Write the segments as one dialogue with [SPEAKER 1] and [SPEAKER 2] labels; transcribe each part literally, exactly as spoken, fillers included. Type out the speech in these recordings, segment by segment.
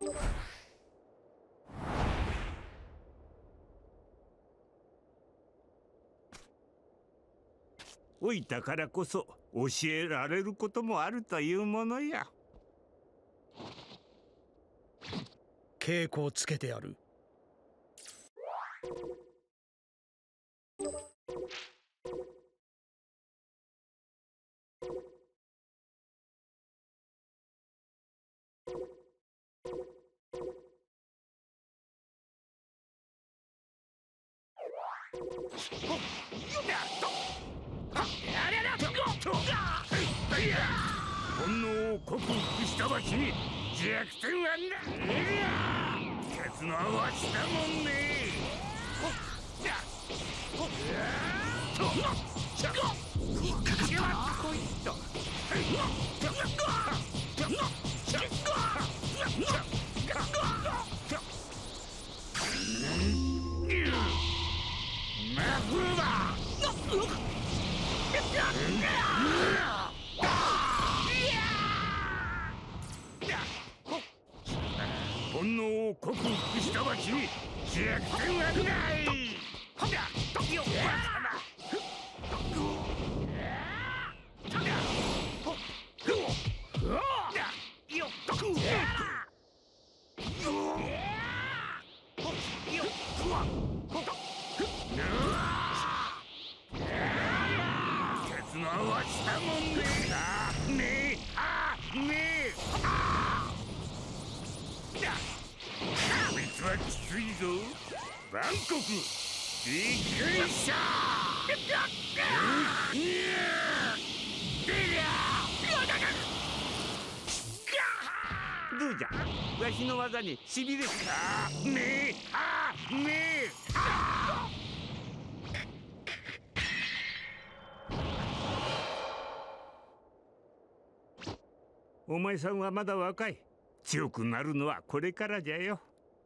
[SPEAKER 1] 老いたからこそ教えられることもあるというものや。
[SPEAKER 2] 稽古をつけてやる。
[SPEAKER 1] 本能を克服したわしに弱点はない。勝つのはわしだもんね。マフーバ本能を克服したわしに弱点はない。よっ勝つのはわしだもんね。あねあねあこいつはきついぞ。バンコクびっくりした。どうじゃ、わしの技にしびれた。ねえあねえあお前さんはまだ若い。強くなるのはこれからじゃよ。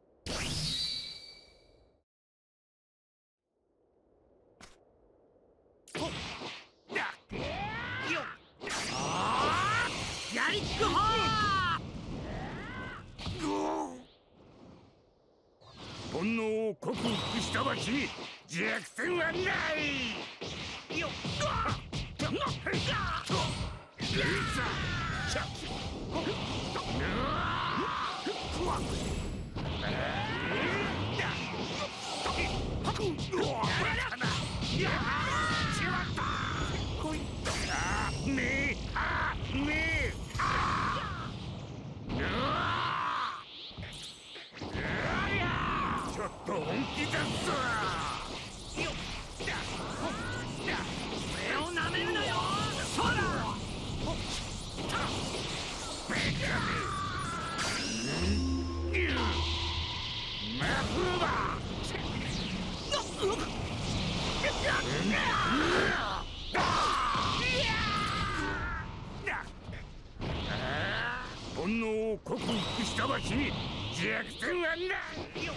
[SPEAKER 3] やりっくほ
[SPEAKER 1] ー本能を克服したわしに弱点はない。よっちょっと本気だぞ。
[SPEAKER 3] 俺をなめるなよ。そうだ。
[SPEAKER 1] マフーバ本能を克服したわしに弱点はないよ。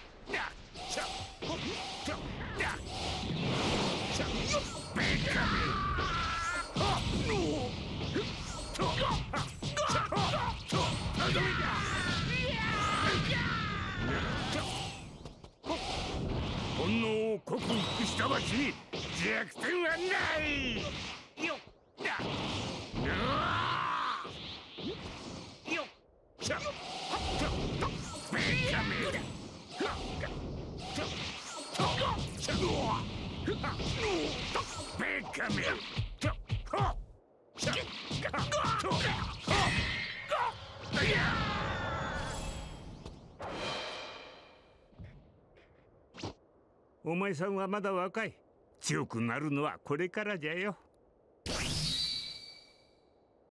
[SPEAKER 1] 本能を克服したわしに弱点はないよ。よっしゃベカメベカメお前さんはまだ若い。強くなるのはこれからじゃよ。